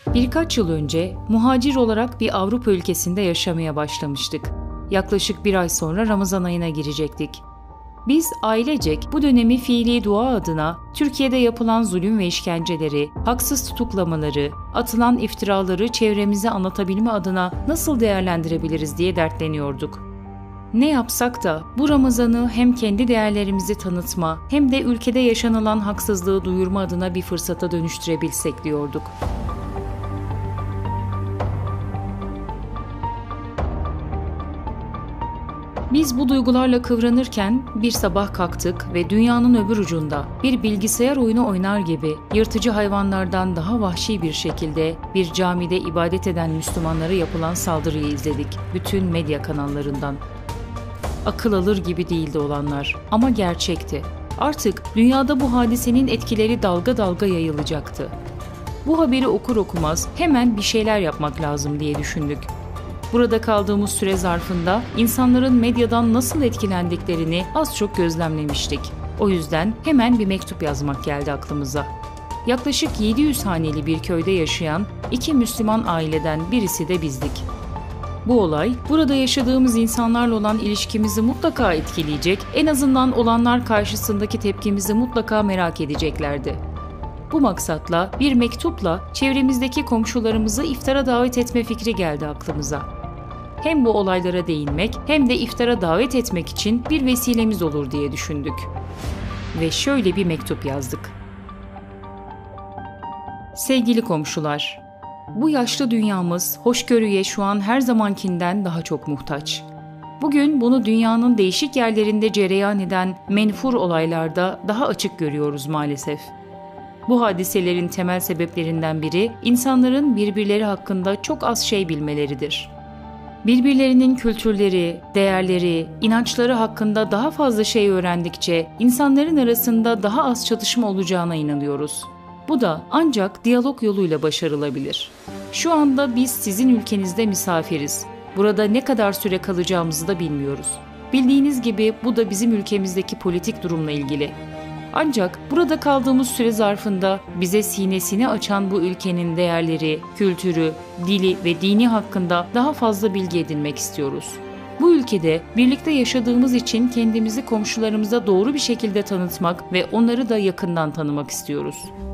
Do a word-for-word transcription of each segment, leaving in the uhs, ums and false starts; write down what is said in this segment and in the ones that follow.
Birkaç yıl önce muhacir olarak bir Avrupa ülkesinde yaşamaya başlamıştık. Yaklaşık bir ay sonra Ramazan ayına girecektik. Biz ailecek bu dönemi fiili dua adına Türkiye'de yapılan zulüm ve işkenceleri, haksız tutuklamaları, atılan iftiraları çevremize anlatabilme adına nasıl değerlendirebiliriz diye dertleniyorduk. Ne yapsak da bu Ramazan'ı hem kendi değerlerimizi tanıtma hem de ülkede yaşanılan haksızlığı duyurma adına bir fırsata dönüştürebilsek diyorduk. Biz bu duygularla kıvranırken bir sabah kalktık ve dünyanın öbür ucunda bir bilgisayar oyunu oynar gibi yırtıcı hayvanlardan daha vahşi bir şekilde bir camide ibadet eden Müslümanlara yapılan saldırıyı izledik bütün medya kanallarından. Akıl alır gibi değildi olanlar ama gerçekti. Artık dünyada bu hadisenin etkileri dalga dalga yayılacaktı. Bu haberi okur okumaz hemen bir şeyler yapmak lazım diye düşündük. Burada kaldığımız süre zarfında insanların medyadan nasıl etkilendiklerini az çok gözlemlemiştik. O yüzden hemen bir mektup yazmak geldi aklımıza. Yaklaşık yedi yüz haneli bir köyde yaşayan iki Müslüman aileden birisi de bizdik. Bu olay, burada yaşadığımız insanlarla olan ilişkimizi mutlaka etkileyecek, en azından olanlar karşısındaki tepkimizi mutlaka merak edeceklerdi. Bu maksatla bir mektupla çevremizdeki komşularımızı iftara davet etme fikri geldi aklımıza. Hem bu olaylara değinmek hem de iftara davet etmek için bir vesilemiz olur diye düşündük. Ve şöyle bir mektup yazdık. Sevgili komşular, bu yaşlı dünyamız hoşgörüye şu an her zamankinden daha çok muhtaç. Bugün bunu dünyanın değişik yerlerinde cereyan eden menfur olaylarda daha açık görüyoruz maalesef. Bu hadiselerin temel sebeplerinden biri insanların birbirleri hakkında çok az şey bilmeleridir. Birbirlerinin kültürleri, değerleri, inançları hakkında daha fazla şey öğrendikçe insanların arasında daha az çatışma olacağına inanıyoruz. Bu da ancak diyalog yoluyla başarılabilir. Şu anda biz sizin ülkenizde misafiriz. Burada ne kadar süre kalacağımızı da bilmiyoruz. Bildiğiniz gibi bu da bizim ülkemizdeki politik durumla ilgili. Ancak burada kaldığımız süre zarfında bize sinesini açan bu ülkenin değerleri, kültürü, dili ve dini hakkında daha fazla bilgi edinmek istiyoruz. Bu ülkede birlikte yaşadığımız için kendimizi komşularımıza doğru bir şekilde tanıtmak ve onları da yakından tanımak istiyoruz.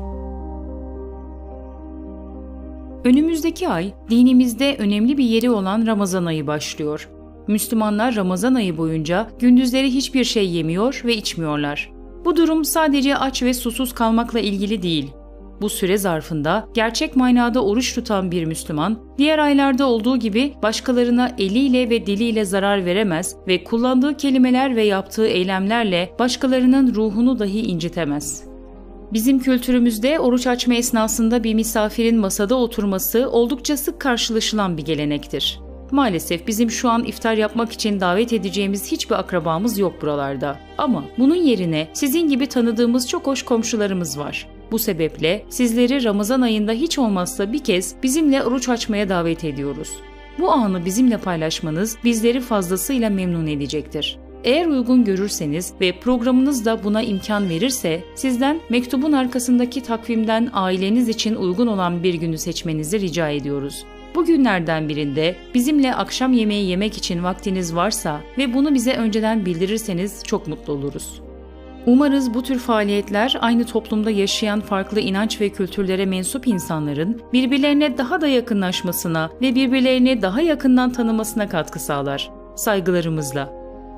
Önümüzdeki ay dinimizde önemli bir yeri olan Ramazan ayı başlıyor. Müslümanlar Ramazan ayı boyunca gündüzleri hiçbir şey yemiyor ve içmiyorlar. Bu durum sadece aç ve susuz kalmakla ilgili değil. Bu süre zarfında gerçek manada oruç tutan bir Müslüman, diğer aylarda olduğu gibi başkalarına eliyle ve diliyle zarar veremez ve kullandığı kelimeler ve yaptığı eylemlerle başkalarının ruhunu dahi incitemez. Bizim kültürümüzde oruç açma esnasında bir misafirin masada oturması oldukça sık karşılaşılan bir gelenektir. Maalesef bizim şu an iftar yapmak için davet edeceğimiz hiçbir akrabamız yok buralarda. Ama bunun yerine sizin gibi tanıdığımız çok hoş komşularımız var. Bu sebeple sizleri Ramazan ayında hiç olmazsa bir kez bizimle oruç açmaya davet ediyoruz. Bu anı bizimle paylaşmanız bizleri fazlasıyla memnun edecektir. Eğer uygun görürseniz ve programınız da buna imkan verirse sizden mektubun arkasındaki takvimden aileniz için uygun olan bir günü seçmenizi rica ediyoruz. Bu günlerden birinde bizimle akşam yemeği yemek için vaktiniz varsa ve bunu bize önceden bildirirseniz çok mutlu oluruz. Umarız bu tür faaliyetler aynı toplumda yaşayan farklı inanç ve kültürlere mensup insanların birbirlerine daha da yakınlaşmasına ve birbirlerini daha yakından tanımasına katkı sağlar. Saygılarımızla.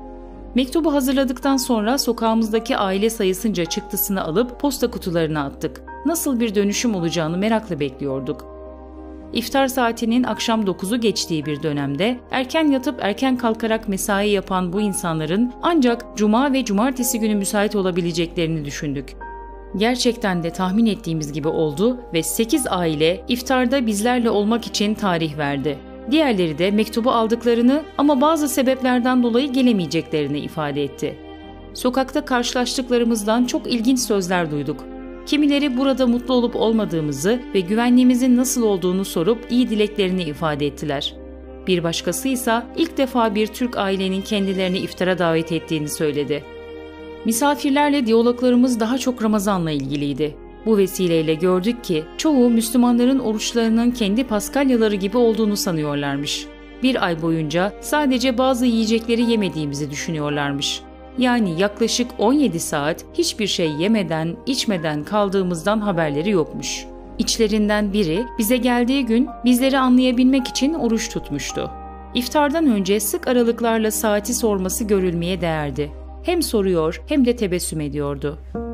Mektubu hazırladıktan sonra sokağımızdaki aile sayısınca çıktısını alıp posta kutularına attık. Nasıl bir dönüşüm olacağını merakla bekliyorduk. İftar saatinin akşam dokuzu geçtiği bir dönemde erken yatıp erken kalkarak mesai yapan bu insanların ancak cuma ve cumartesi günü müsait olabileceklerini düşündük. Gerçekten de tahmin ettiğimiz gibi oldu ve sekiz aile iftarda bizlerle olmak için tarih verdi. Diğerleri de mektubu aldıklarını ama bazı sebeplerden dolayı gelemeyeceklerini ifade etti. Sokakta karşılaştıklarımızdan çok ilginç sözler duyduk. Kimileri burada mutlu olup olmadığımızı ve güvenliğimizin nasıl olduğunu sorup iyi dileklerini ifade ettiler. Bir başkası ise ilk defa bir Türk ailenin kendilerini iftara davet ettiğini söyledi. Misafirlerle diyaloglarımız daha çok Ramazan'la ilgiliydi. Bu vesileyle gördük ki çoğu Müslümanların oruçlarının kendi paskalyaları gibi olduğunu sanıyorlarmış. Bir ay boyunca sadece bazı yiyecekleri yemediğimizi düşünüyorlarmış. Yani yaklaşık on yedi saat hiçbir şey yemeden, içmeden kaldığımızdan haberleri yokmuş. İçlerinden biri bize geldiği gün bizleri anlayabilmek için oruç tutmuştu. İftardan önce sık aralıklarla saati sorması görülmeye değerdi. Hem soruyor hem de tebessüm ediyordu.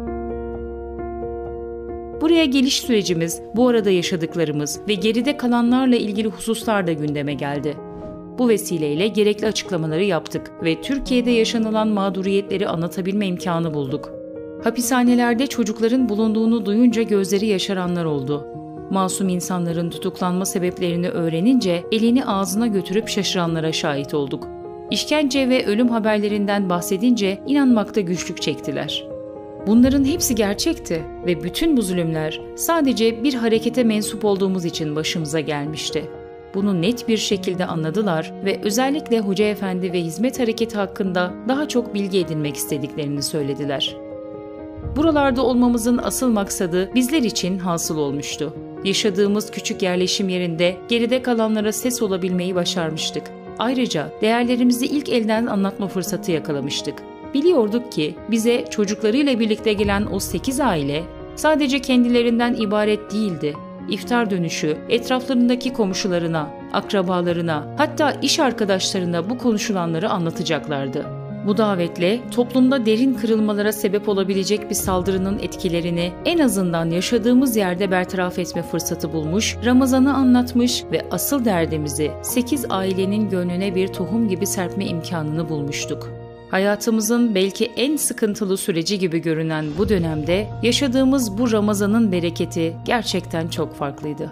Buraya geliş sürecimiz, bu arada yaşadıklarımız ve geride kalanlarla ilgili hususlar da gündeme geldi. Bu vesileyle gerekli açıklamaları yaptık ve Türkiye'de yaşanılan mağduriyetleri anlatabilme imkanı bulduk. Hapishanelerde çocukların bulunduğunu duyunca gözleri yaşaranlar oldu. Masum insanların tutuklanma sebeplerini öğrenince elini ağzına götürüp şaşıranlara şahit olduk. İşkence ve ölüm haberlerinden bahsedince inanmakta güçlük çektiler. Bunların hepsi gerçekti ve bütün bu zulümler sadece bir harekete mensup olduğumuz için başımıza gelmişti. Bunu net bir şekilde anladılar ve özellikle Hoca Efendi ve Hizmet Hareketi hakkında daha çok bilgi edinmek istediklerini söylediler. Buralarda olmamızın asıl maksadı bizler için hasıl olmuştu. Yaşadığımız küçük yerleşim yerinde geride kalanlara ses olabilmeyi başarmıştık. Ayrıca değerlerimizi ilk elden anlatma fırsatı yakalamıştık. Biliyorduk ki bize çocuklarıyla birlikte gelen o sekiz aile sadece kendilerinden ibaret değildi. İftar dönüşü etraflarındaki komşularına, akrabalarına, hatta iş arkadaşlarına bu konuşulanları anlatacaklardı. Bu davetle toplumda derin kırılmalara sebep olabilecek bir saldırının etkilerini en azından yaşadığımız yerde bertaraf etme fırsatı bulmuş, Ramazan'ı anlatmış ve asıl derdimizi sekiz ailenin gönlüne bir tohum gibi serpme imkanını bulmuştuk. Hayatımızın belki en sıkıntılı süreci gibi görünen bu dönemde yaşadığımız bu Ramazan'ın bereketi gerçekten çok farklıydı.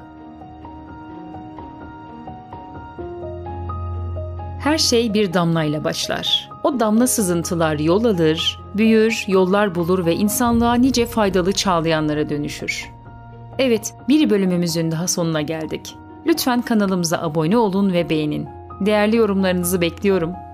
Her şey bir damlayla başlar. O damla sızıntılar yol alır, büyür, yollar bulur ve insanlığa nice faydalı çağlayanlara dönüşür. Evet, bir bölümümüzün daha sonuna geldik. Lütfen kanalımıza abone olun ve beğenin. Değerli yorumlarınızı bekliyorum.